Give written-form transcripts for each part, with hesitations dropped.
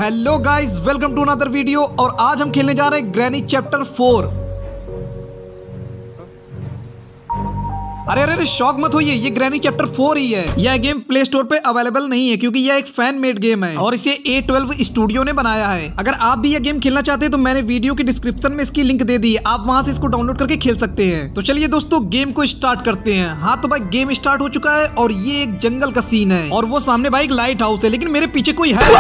Hello guys, welcome to another video. और आज हम खेलने जा रहे हैं ग्रैनी चैप्टर 4। अरे शौक मत होइए, ये ग्रैनी चैप्टर 4 ही है। यह गेम प्ले स्टोर पे अवेलेबल नहीं है क्योंकि यह एक फैन मेड गेम है और इसे A12 स्टूडियो ने बनाया है। अगर आप भी यह गेम खेलना चाहते हैं तो मैंने वीडियो की डिस्क्रिप्शन में इसकी लिंक दे दी है, आप वहां से इसको डाउनलोड करके खेल सकते हैं। तो चलिए दोस्तों, गेम को स्टार्ट करते हैं। हाँ तो भाई गेम स्टार्ट हो चुका है और ये एक जंगल का सीन है और वो सामने भाई एक लाइट हाउस है, लेकिन मेरे पीछे कोई है।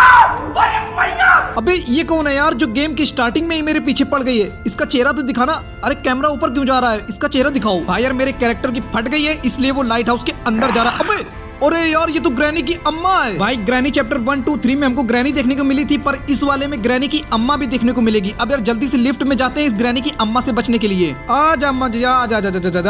अबे ये कौन है यार जो गेम की स्टार्टिंग में ही मेरे पीछे पड़ गई है? इसका चेहरा तो दिखाना। अरे कैमरा ऊपर क्यों जा रहा है? इसका चेहरा दिखाओ। भाई यार मेरे कैरेक्टर की फट गई है इसलिए वो लाइट हाउस के अंदर जा रहा है। अबे अरे यार ये तो ग्रैनी की अम्मा है। भाई ग्रैनी चैप्टर 1, 2, 3 में हमको ग्रैनी देखने को मिली थी, पर इस वाले में ग्रैनी की अम्मा भी देखने को मिलेगी। अब यार जल्दी से लिफ्ट में जाते हैं इस ग्रैनी की अम्मा से बचने के लिए। आ जा अम्मा, जा जा जा जा जा जा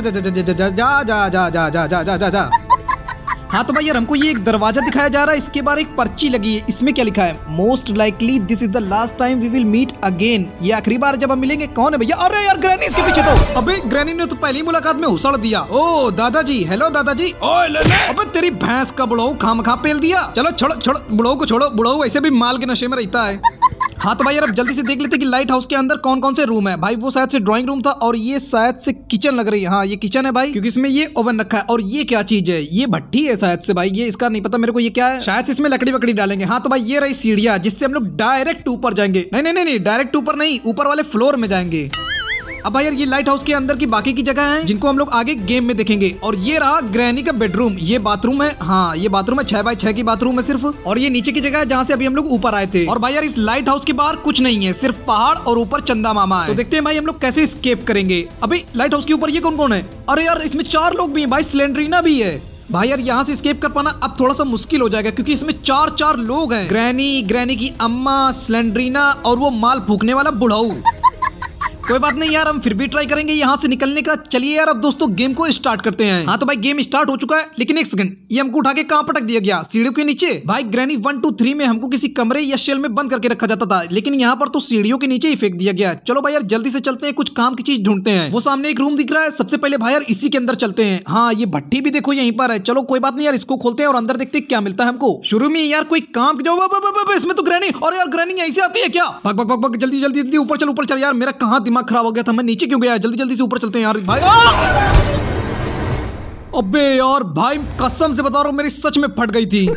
जा जा जा जा। हाँ तो भाई यार हमको ये एक दरवाजा दिखाया जा रहा है, इसके बारे एक पर्ची लगी है। इसमें क्या लिखा है? Most likely this is the last time we will meet again. ये आखिरी बार जब हम मिलेंगे। कौन है भैया? अरे यार ग्रैनी इसके पीछे तो। अबे ग्रैनी ने तो पहली मुलाकात में उछाल दिया। ओ दादाजी, हेलो दादाजी। ओए ले ले। अबे तेरी भैंस का बुढ़ऊ खामखा पेल दिया। चलो छोड़ो छोड़ो बुढ़ऊ को छोड़ो, बुढ़ऊ वैसे भी माल के नशे में रहता है। हाँ तो भाई यार अब जल्दी से देख लेते कि लाइट हाउस के अंदर कौन कौन से रूम है। भाई वो शायद से ड्राइंग रूम था और ये शायद से किचन लग रही है। हाँ ये किचन है भाई, क्योंकि इसमें ये ओवन रखा है। और ये क्या चीज है? ये भट्टी है शायद से भाई, ये इसका नहीं पता मेरे को ये क्या है। शायद से इसमें लकड़ी वकड़ी डालेंगे। हाँ तो भाई ये रही सीढ़ियाँ जिससे हम लोग डायरेक्ट ऊपर जाएंगे। नहीं नहीं नहीं, डायरेक्ट ऊपर नहीं, ऊपर वाले फ्लोर में जाएंगे। अब भाई यार ये लाइट हाउस के अंदर की बाकी की जगह है जिनको हम लोग आगे गेम में देखेंगे। और ये रहा ग्रैनी का बेडरूम, ये बाथरूम है। हाँ ये बाथरूम है, 6x6 की बाथरूम है सिर्फ। और ये नीचे की जगह है जहाँ से अभी हम लोग ऊपर आए थे। और भाई यार इस लाइट हाउस के बाहर कुछ नहीं है, सिर्फ पहाड़ और ऊपर चंदा मामा है। तो देखते हैं भाई हम लोग कैसे स्केप करेंगे। अभी लाइट हाउस के ऊपर ये कौन कौन है? अरे यार इसमें 4 लोग भी है भाई, स्लेंडरीना भी है। भाई यार यहाँ से स्केप कर पाना अब थोड़ा सा मुश्किल हो जाएगा क्योंकि इसमें 4 लोग हैं। ग्रैनी, ग्रैनी की अम्मा, स्लेंडरीना और वो माल फूकने वाला बुढ़ऊ। कोई बात नहीं यार, हम फिर भी ट्राई करेंगे यहाँ से निकलने का। चलिए यार अब दोस्तों गेम को स्टार्ट करते हैं। हाँ तो भाई गेम स्टार्ट हो चुका है, लेकिन एक सेकंड, ये हमको उठा के कहाँ पटक दिया गया? सीढ़ियों के नीचे। भाई ग्रैनी 1, 2, 3 में हमको किसी कमरे या शेल में बंद करके रखा जाता था, लेकिन यहाँ पर तो सीढ़ियों के नीचे ही फेंक दिया गया। चलो भाई यार जल्दी से चलते हैं, कुछ काम की चीज ढूंढते हैं। वो सामने एक रूम दिख रहा है, सबसे पहले भाई यार इसी के अंदर चलते हैं। हाँ ये भट्टी भी देखो यहीं पर है। चलो कोई बात नहीं यार, इसको खोलते हैं और अंदर देखते हैं क्या मिलता है हमको। शुरू में यार कोई काम की जो इसमें तो ग्रैनी। और यार ग्रैनी यहीं से आती है क्या? भग भग भग भग, जल्दी जल्दी जल्दी ऊपर चल यार। मेरा कहाँ दिमाग खराब हो गया था, मैं नीचे क्यों गया? जल्दी जल्दी से ऊपर चलते हैं यार भाई। अबे यार भाई कसम से बता रहा हूँ मेरी सच में फट गई थी।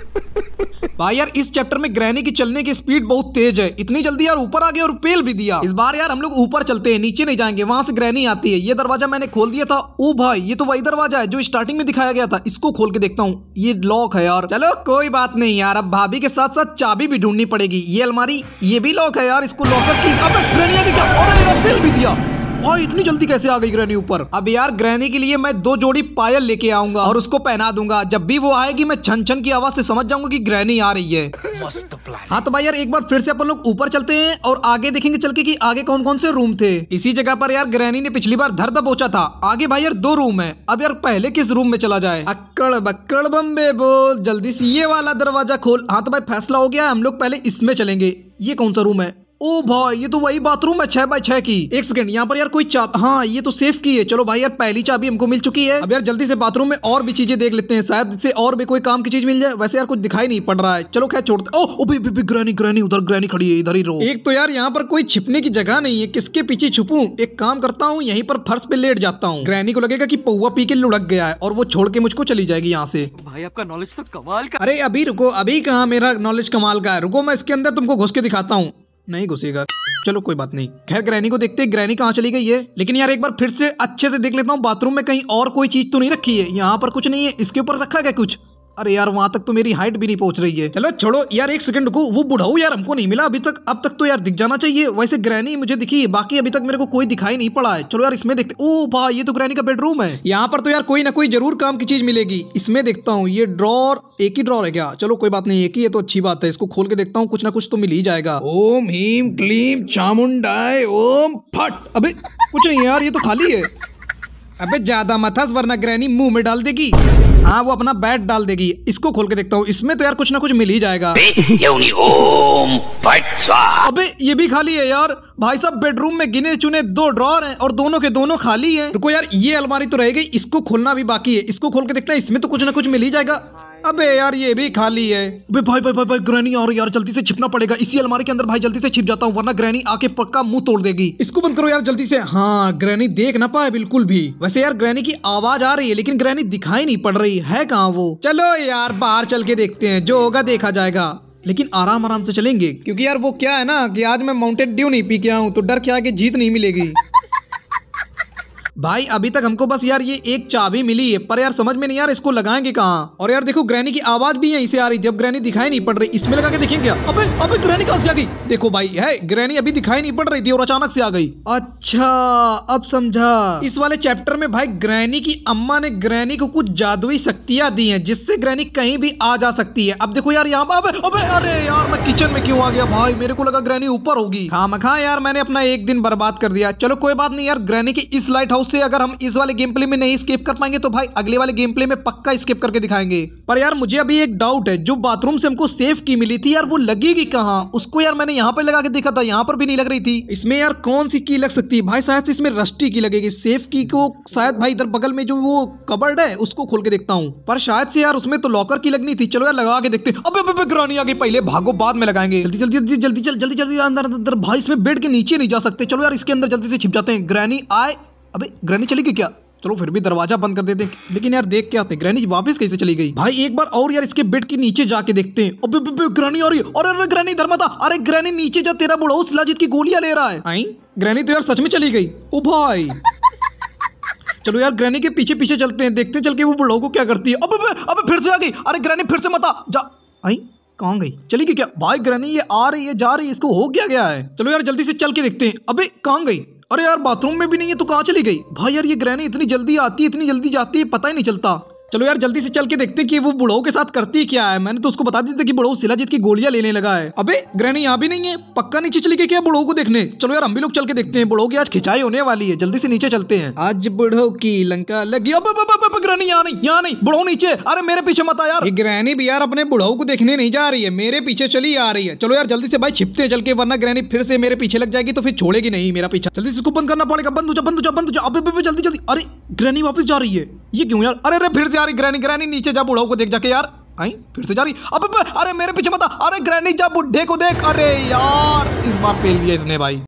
भाई यार इस चैप्टर में ग्रैनी की चलने की स्पीड बहुत तेज है, इतनी जल्दी यार ऊपर आ गया और पेल भी दिया। इस बार यार हम लोग ऊपर चलते हैं, नीचे नहीं जाएंगे, वहां से ग्रैनी आती है। ये दरवाजा मैंने खोल दिया था। ओ भाई ये तो वही दरवाजा है जो स्टार्टिंग में दिखाया गया था। इसको खोल के देखता हूँ, ये लॉक है यार। चलो कोई बात नहीं यार, अब भाभी के साथ साथ चाबी भी ढूंढनी पड़ेगी। ये अलमारी ये भी लॉक है यार, इसको लॉकर की। अब ग्रैनी आ गई, और यार पेल भी दिया। और इतनी जल्दी कैसे आ गई ग्रैनी ऊपर? अब यार ग्रैनी के लिए मैं 2 जोड़ी पायल लेके आऊंगा और उसको पहना दूंगा। जब भी वो आएगी मैं छन छन की आवाज से समझ जाऊंगा कि ग्रैनी आ रही है। मस्त प्लान। हाँ तो भाई यार एक बार फिर से अपन लोग ऊपर चलते हैं और आगे देखेंगे चल के कि आगे कौन कौन से रूम थे। इसी जगह पर यार ग्रैनी ने पिछली बार धर दबोचा था। आगे भाई यार 2 रूम है। अब यार पहले किस रूम में चला जाए? अक्कड़ बक्कड़ बम्बे बोल, जल्दी से ये वाला दरवाजा खोल। हाँ तो भाई फैसला हो गया, हम लोग पहले इसमें चलेंगे। ये कौन सा रूम है? ओ भाई ये तो वही बाथरूम है 6x6 की। एक सेकंड, यहाँ पर यार कोई चाबी। हाँ ये तो सेफ की है। चलो भाई यार पहली चाबी हमको मिल चुकी है। अब यार जल्दी से बाथरूम में और भी चीजें देख लेते हैं, शायद इससे और भी कोई काम की चीज मिल जाए। वैसे यार कुछ दिखाई नहीं पड़ रहा है, चलो खैर छोड़ते। ओ ग्रैनी उधर ग्रैनी खड़ी है, इधर ही रहो। एक तो यार यहाँ पर कोई छिपने की जगह नहीं है, किसके पीछे छुपूं? एक काम करता हूँ, यहीं पर फर्श पे लेट जाता हूँ। ग्रैनी को लगेगा कि पौवा पी के लुढ़क गया है और वो छोड़ के मुझको चली जाएगी यहाँ से। भाई आपका नॉलेज तो कमाल का। अरे अभी रुको, अभी कहाँ मेरा नॉलेज कमाल का है? रुको मैं इसके अंदर तुमको घुस के दिखाता हूँ। नहीं घुसेगा, चलो कोई बात नहीं। खैर ग्रैनी को देखते हैं ग्रैनी कहाँ चली गई है। लेकिन यार एक बार फिर से अच्छे से देख लेता हूँ बाथरूम में कहीं और कोई चीज तो नहीं रखी है। यहाँ पर कुछ नहीं है, इसके ऊपर रखा गया कुछ। अरे यार वहां तक तो मेरी हाइट भी नहीं पहुंच रही है। चलो छोड़ो यार, एक सेकंड को वो बुढ़ाऊ यार हमको नहीं मिला अभी तक। अब तक तो यार दिख जाना चाहिए। वैसे ग्रैनी मुझे दिखी है, बाकी अभी तक मेरे को कोई दिखाई नहीं पड़ा है। चलो यार इसमें देखते। ओ भाई ये तो ग्रैनी का बेडरूम है। यहाँ पर तो यार कोई ना कोई जरूर काम की चीज मिलेगी। इसमें देखता हूँ, ये ड्रॉर एक ही ड्रॉर है क्या? चलो कोई बात नहीं, एक ही है तो अच्छी बात है। इसको खोल के देखता हूँ, कुछ ना कुछ तो मिल ही जाएगा। ओम हीम क्लीम चामुंडाय ओम फट। अबे कुछ नहीं यार, ये तो खाली है। अबे ज्यादा मत हंस वरना ग्रैनी मुंह में डाल देगी। हाँ वो अपना बैट डाल देगी। इसको खोल के देखता हूँ, इसमें तो यार कुछ ना कुछ मिल ही जाएगा। अबे ये भी खाली है यार। भाई साहब बेडरूम में गिने चुने 2 ड्रॉर हैं और दोनों के दोनों खाली हैं। रुको यार, ये अलमारी तो रह गई, इसको खोलना भी बाकी है। इसको खोल के देखते हैं, इसमें तो कुछ ना कुछ मिल ही जाएगा। अबे यार ये भी खाली है। अबे भाई भाई भाई भाई ग्रैनी और यार जल्दी से छिपना पड़ेगा इसी अलमारी के अंदर। भाई जल्दी से छिप जाता हूँ वरना ग्रैनी आके पक्का मुंह तोड़ देगी। इसको बंद करो यार जल्दी से। हाँ ग्रैनी देख ना पाए बिल्कुल भी। वैसे यार ग्रैनी की आवाज आ रही है लेकिन ग्रैनी दिखाई नहीं पड़ रही है। कहाँ वो? चलो यार बाहर चल के देखते हैं, जो होगा देखा जाएगा। लेकिन आराम आराम से चलेंगे क्योंकि यार वो क्या है ना कि आज मैं माउंटेन ड्यू नहीं पी के आऊँ तो डर क्या कि जीत नहीं मिलेगी। भाई अभी तक हमको बस यार ये एक चाबी मिली है पर यार समझ में नहीं यार इसको लगाएंगे कहाँ। और यार देखो ग्रैनी की आवाज भी यहीं से आ रही, जब ग्रैनी दिखाई नहीं पड़ रही। इसमें लगा के देखेंगे क्या? अबे अबे ग्रैनी कहाँ से आ गई? देखो भाई है ग्रैनी अभी दिखाई नहीं पड़ रही थी और अचानक से आ गई। अच्छा अब समझा। इस वाले चैप्टर में भाई ग्रैनी की अम्मा ने ग्रैनी को कुछ जादुई शक्तियां दी है जिससे ग्रैनी कहीं भी आ जा सकती है। अब देखो यार यहाँ अबे अरे यार मैं किचन में क्यों आ गया? भाई मेरे को लगा ग्रैनी ऊपर होगी। खामखा यार मैंने अपना एक दिन बर्बाद कर दिया। चलो कोई बात नहीं यार, ग्रैनी की इस लाइट हाउस से अगर हम इस वाले गेम प्ले में नहीं स्केप कर पाएंगे तो भाई अगले वाले गेम प्ले में पक्का स्केप करके दिखाएंगे। पर यार मुझे अभी एक डाउट है, जो बाथरूम से हमको सेफ की मिली थी यार वो लगेगी कहाँ? उसको यार मैंने यहाँ पे लगा के देखा था, यहाँ पर भी नहीं लग रही थी। इसमें यार कौन सी की लग सकती है? भाई शायद से इसमें रस्टी की लगेगी। सेफ की को शायद भाई इधर बगल में जो वो कबर्ड है उसको खोल के देखता हूँ, पर शायद से यार उसमें तो लॉकर की लगनी थी। चलो यार लगा के देखते हैं। अबे ग्रैनी आ गई, पहले भागो बाद में लगाएंगे। जल्दी जल्दी जल्दी जल्दी जल्दी जल्दी अंदर अंदर। भाई इसमें बेड के नीचे नहीं जा सकते। चलो यार इसके अंदर जल्दी से छिप जाते हैं। ग्रैनी आए। अबे ग्रैनी चली गई क्या? चलो फिर भी दरवाजा बंद कर देते हैं। लेकिन यार देख के आते हैं ग्रैनी वापस कैसे चली गई। भाई एक बार और यार इसके बेड के नीचे जाके देखते हैं। अबे ग्रैनी आ रही है। अरे ग्रैनी इधर मत आ। अरे ग्रैनी नीचे जा, तेरा बुढ़ऊ शिलाजीत की गोलियां ले रहा है। आई ग्रैनी तो यार सच में चली गई। ओ भाई चलो यार ग्रैनी के पीछे पीछे चलते हैं, देखते हैं चल के वो बुढ़ऊ को क्या करती है। अबे फिर से आ गई। अरे ग्रैनी फिर से मत आ जा। आई कहाँ गई? चली गई क्या? भाई ग्रैनी ये आ रही है जा रही है, इसको हो गया है। चलो यार जल्दी से चल के देखते हैं। अबे कहाँ गई? अरे यार बाथरूम में भी नहीं है तो कहाँ चली गई? भाई यार ये ग्रैनी इतनी जल्दी आती है इतनी जल्दी जाती है पता ही नहीं चलता। चलो यार जल्दी से चल के देखते हैं कि वो बुढ़ऊ के साथ करती क्या है। मैंने तो उसको बता दी थी कि बुढ़ऊ शिलाजीत की गोलियां लेने लगा है। अबे ग्रैनी यहाँ भी नहीं है, पक्का नीचे चली गई क्या बुढ़ऊ को देखने? चलो यार हम भी लोग चल के देखते हैं। बुढ़ऊ की आज खिंचाई होने वाली है, जल्दी से नीचे चलते हैं। आज बुढ़ऊ की लंका लगी। अब ग्रैनी यहाँ नहीं बुढ़ऊ नीचे। अरे मेरे पीछे मत आ यार। ये ग्रैनी भी यार अपने बुढ़ऊ को देखने नहीं जा रही है, मेरे पीछे चली आ रही है। चलो यार जल्दी से भाई छिपते चल के, वरना ग्रैनी फिर से मेरे पीछे लग जाएगी तो फिर छोड़ेगी नहीं मेरा पीछा। जल्दी से इसको बंद करना पड़ेगा। बंद हो जा। अबे जल्दी जल्दी। अरे ग्रैनी वापस जा रही है, ये क्यों यार? अरे फिर से आ रही ग्रैनी नीचे जा, बुढ़ऊ को देख जाके यार। आई फिर से जा रही। अबे अरे मेरे पीछे मत आ। अरे ग्रैनी जा, बुढ़े को देख। अरे यार इस बार फेल दिया इसने भाई।